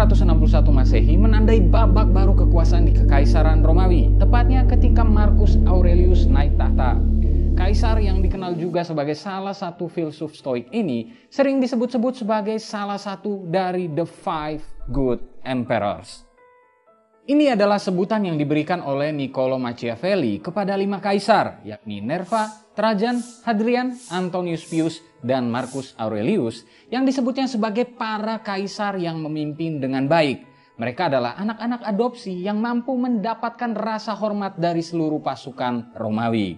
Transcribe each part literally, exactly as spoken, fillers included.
seratus enam puluh satu Masehi menandai babak baru kekuasaan di Kekaisaran Romawi, tepatnya ketika Marcus Aurelius naik tahta. Kaisar yang dikenal juga sebagai salah satu filsuf Stoik ini sering disebut-sebut sebagai salah satu dari The Five Good Emperors. Ini adalah sebutan yang diberikan oleh Niccolo Machiavelli kepada lima kaisar, yakni Nerva, Trajan, Hadrian, Antonius Pius, dan Marcus Aurelius, yang disebutnya sebagai para kaisar yang memimpin dengan baik. Mereka adalah anak-anak adopsi yang mampu mendapatkan rasa hormat dari seluruh pasukan Romawi.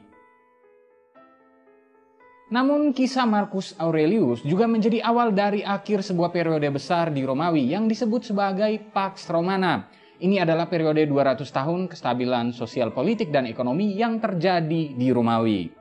Namun kisah Marcus Aurelius juga menjadi awal dari akhir sebuah periode besar di Romawi yang disebut sebagai Pax Romana. Ini adalah periode dua ratus tahun kestabilan sosial politik dan ekonomi yang terjadi di Romawi.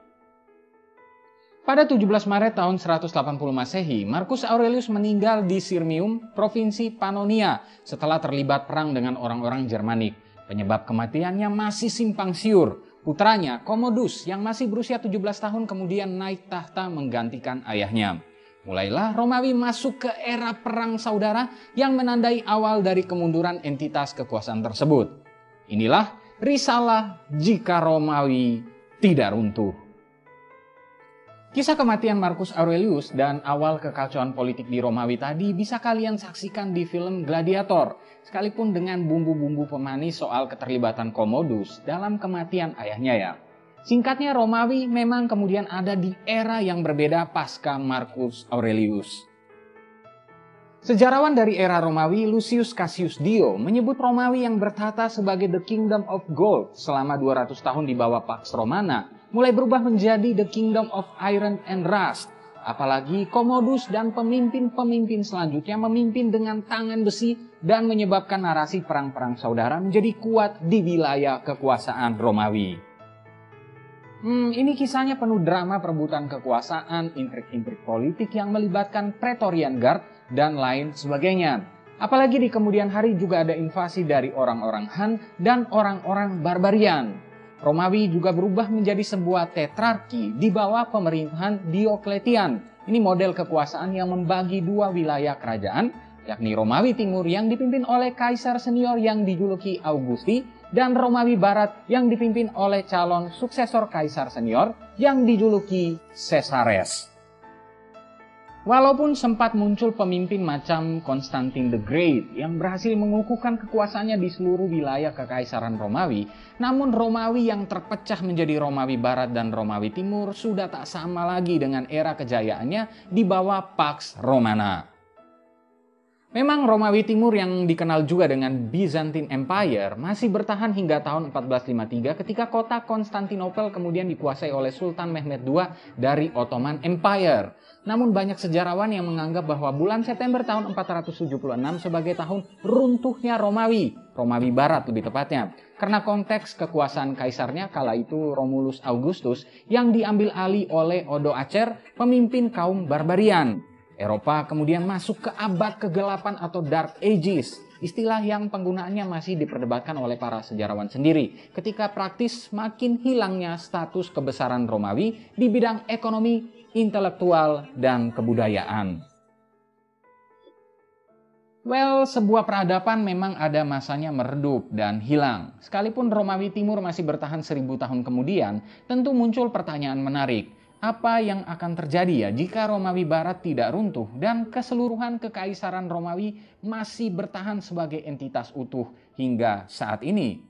Pada tujuh belas Maret tahun seratus delapan puluh Masehi, Marcus Aurelius meninggal di Sirmium, provinsi Pannonia, setelah terlibat perang dengan orang-orang Germanik. Penyebab kematiannya masih simpang siur. Putranya, Commodus, yang masih berusia tujuh belas tahun kemudian naik tahta menggantikan ayahnya. Mulailah Romawi masuk ke era perang saudara yang menandai awal dari kemunduran entitas kekuasaan tersebut. Inilah risalah jika Romawi tidak runtuh. Kisah kematian Marcus Aurelius dan awal kekacauan politik di Romawi tadi bisa kalian saksikan di film Gladiator, sekalipun dengan bumbu-bumbu pemanis soal keterlibatan Commodus dalam kematian ayahnya ya. Singkatnya, Romawi memang kemudian ada di era yang berbeda pasca Marcus Aurelius. Sejarawan dari era Romawi, Lucius Cassius Dio, menyebut Romawi yang bertata sebagai the Kingdom of Gold selama dua ratus tahun di bawah Pax Romana, mulai berubah menjadi the Kingdom of Iron and Rust. Apalagi Commodus dan pemimpin-pemimpin selanjutnya memimpin dengan tangan besi dan menyebabkan narasi perang-perang saudara menjadi kuat di wilayah kekuasaan Romawi. Hmm, ini kisahnya penuh drama perebutan kekuasaan, intrik-intrik politik yang melibatkan Praetorian Guard, dan lain sebagainya. Apalagi di kemudian hari juga ada invasi dari orang-orang Han dan orang-orang Barbarian. Romawi juga berubah menjadi sebuah tetrarki di bawah pemerintahan Diocletian. Ini model kekuasaan yang membagi dua wilayah kerajaan, yakni Romawi Timur yang dipimpin oleh kaisar senior yang dijuluki Augusti, dan Romawi Barat yang dipimpin oleh calon suksesor kaisar senior yang dijuluki Caesares. Walaupun sempat muncul pemimpin macam Konstantin the Great yang berhasil mengukuhkan kekuasaannya di seluruh wilayah kekaisaran Romawi, namun Romawi yang terpecah menjadi Romawi Barat dan Romawi Timur sudah tak sama lagi dengan era kejayaannya di bawah Pax Romana. Memang Romawi Timur yang dikenal juga dengan Byzantine Empire masih bertahan hingga tahun empat belas lima puluh tiga ketika kota Konstantinopel kemudian dikuasai oleh Sultan Mehmed kedua dari Ottoman Empire. Namun banyak sejarawan yang menganggap bahwa bulan September tahun empat ratus tujuh puluh enam sebagai tahun runtuhnya Romawi, Romawi Barat lebih tepatnya, karena konteks kekuasaan kaisarnya kala itu Romulus Augustus yang diambil alih oleh Odoacer, pemimpin kaum Barbarian. Eropa kemudian masuk ke abad kegelapan atau Dark Ages, istilah yang penggunaannya masih diperdebatkan oleh para sejarawan sendiri ketika praktis makin hilangnya status kebesaran Romawi di bidang ekonomi, intelektual, dan kebudayaan. Well, sebuah peradaban memang ada masanya meredup dan hilang. Sekalipun Romawi Timur masih bertahan seribu tahun kemudian, tentu muncul pertanyaan menarik. Apa yang akan terjadi ya jika Romawi Barat tidak runtuh dan keseluruhan kekaisaran Romawi masih bertahan sebagai entitas utuh hingga saat ini?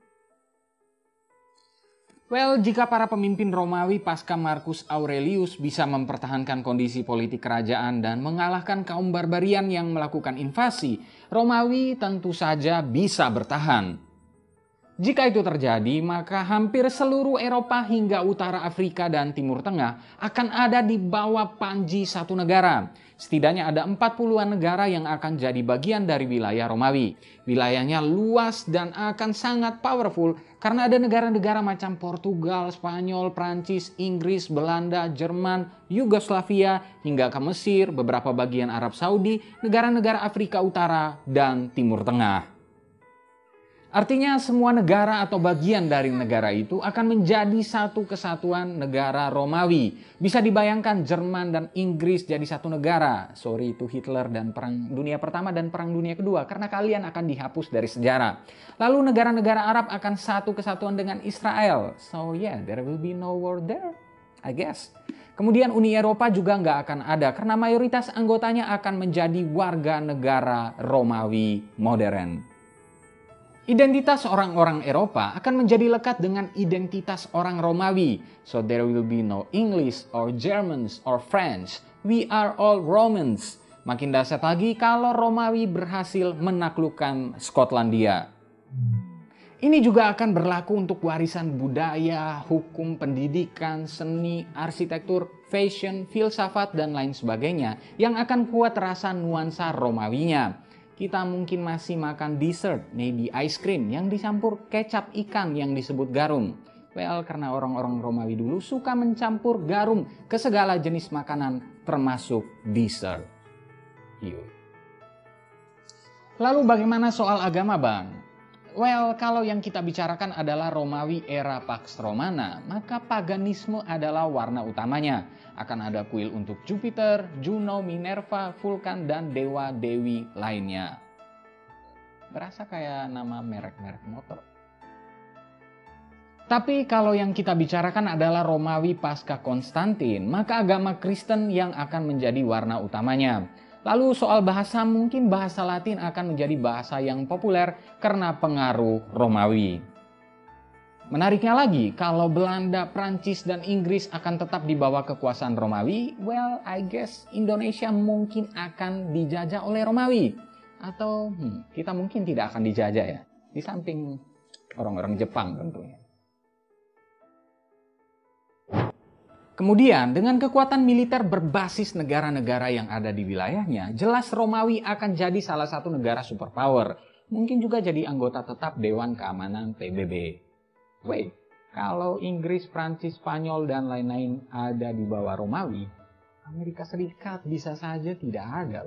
Well, jika para pemimpin Romawi pasca Marcus Aurelius bisa mempertahankan kondisi politik kerajaan dan mengalahkan kaum Barbarian yang melakukan invasi, Romawi tentu saja bisa bertahan. Jika itu terjadi, maka hampir seluruh Eropa hingga utara Afrika dan Timur Tengah akan ada di bawah panji satu negara. Setidaknya ada empat puluhan negara yang akan jadi bagian dari wilayah Romawi. Wilayahnya luas dan akan sangat powerful karena ada negara-negara macam Portugal, Spanyol, Prancis, Inggris, Belanda, Jerman, Yugoslavia, hingga ke Mesir, beberapa bagian Arab Saudi, negara-negara Afrika Utara, dan Timur Tengah. Artinya semua negara atau bagian dari negara itu akan menjadi satu kesatuan negara Romawi. Bisa dibayangkan Jerman dan Inggris jadi satu negara. Sorry itu Hitler dan Perang Dunia Pertama dan Perang Dunia Kedua, karena kalian akan dihapus dari sejarah. Lalu negara-negara Arab akan satu kesatuan dengan Israel. So yeah, there will be no war there, I guess. Kemudian Uni Eropa juga nggak akan ada karena mayoritas anggotanya akan menjadi warga negara Romawi modern. Identitas orang-orang Eropa akan menjadi lekat dengan identitas orang Romawi. So there will be no English or Germans or French. We are all Romans. Makin dahsyat lagi kalau Romawi berhasil menaklukkan Skotlandia. Ini juga akan berlaku untuk warisan budaya, hukum, pendidikan, seni, arsitektur, fashion, filsafat, dan lain sebagainya yang akan kuat rasa nuansa Romawinya. Kita mungkin masih makan dessert, maybe ice cream yang dicampur kecap ikan yang disebut garum. Well, karena orang-orang Romawi dulu suka mencampur garum ke segala jenis makanan termasuk dessert. Yuk. Lalu bagaimana soal agama, Bang? Well, kalau yang kita bicarakan adalah Romawi era Pax Romana, maka paganisme adalah warna utamanya. Akan ada kuil untuk Jupiter, Juno, Minerva, Vulkan, dan dewa-dewi lainnya. Berasa kayak nama merek-merek motor. Tapi kalau yang kita bicarakan adalah Romawi pasca Konstantin, maka agama Kristen yang akan menjadi warna utamanya. Lalu soal bahasa, mungkin bahasa Latin akan menjadi bahasa yang populer karena pengaruh Romawi. Menariknya lagi, kalau Belanda, Prancis, dan Inggris akan tetap di bawah kekuasaan Romawi, well, I guess Indonesia mungkin akan dijajah oleh Romawi. Atau hmm, kita mungkin tidak akan dijajah ya, di samping orang-orang Jepang tentunya. Kemudian, dengan kekuatan militer berbasis negara-negara yang ada di wilayahnya, jelas Romawi akan jadi salah satu negara superpower. Mungkin juga jadi anggota tetap Dewan Keamanan P B B. Wait, kalau Inggris, Prancis, Spanyol, dan lain-lain ada di bawah Romawi, Amerika Serikat bisa saja tidak ada.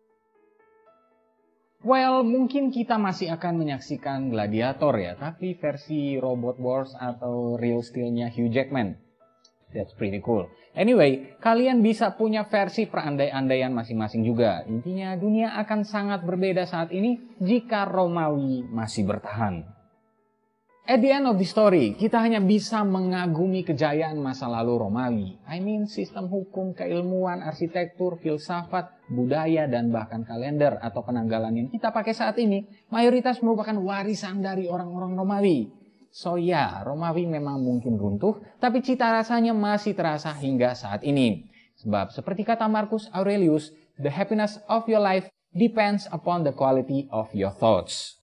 Well, mungkin kita masih akan menyaksikan Gladiator ya, tapi versi Robot Wars atau Real Steel-nya Hugh Jackman. That's pretty cool. Anyway, kalian bisa punya versi perandai-andaian masing-masing juga. Intinya dunia akan sangat berbeda saat ini jika Romawi masih bertahan. At the end of the story, kita hanya bisa mengagumi kejayaan masa lalu Romawi. I mean, sistem hukum, keilmuan, arsitektur, filsafat, budaya, dan bahkan kalender atau penanggalan yang kita pakai saat ini, mayoritas merupakan warisan dari orang-orang Romawi. So ya, Romawi memang mungkin runtuh, tapi cita rasanya masih terasa hingga saat ini. Sebab seperti kata Marcus Aurelius, the happiness of your life depends upon the quality of your thoughts.